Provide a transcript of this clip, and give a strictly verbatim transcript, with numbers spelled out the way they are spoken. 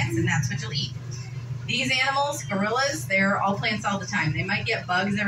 plants, and that's what you'll eat. These animals, gorillas, they're all plants all the time. They might get bugs every